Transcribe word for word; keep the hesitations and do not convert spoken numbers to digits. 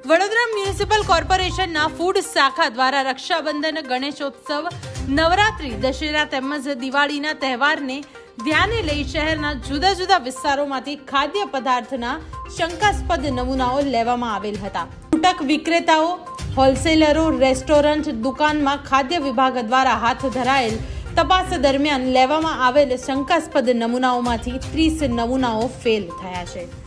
Vadodara municipal કોર્પોરેશનના food શાખા દ્વારા રક્ષાબંધન, ગણેશોત્સવ, નવરાત્રી, દશેરા તેમજ દિવાળીના તહેવારને ધ્યાને લઈ શહેરના જુદા જુદા વિસ્તારોમાંથી ખાદ્ય પદાર્થના શંકાસ્પદ નમૂનાઓ લેવામાં આવેલ હતા. છૂટક વિક્રેતાઓ, હોલસેલરો, રેસ્ટોરન્ટ, દુકાનમાં ખાદ્ય વિભાગ દ્વારા હાથ ધરાયેલ તપાસ દરમિયાન લેવામાં આવેલ શંકાસ્પદ નમૂનાઓમાંથી ત્રીસ નમૂનાઓ ફેલ થયા છે.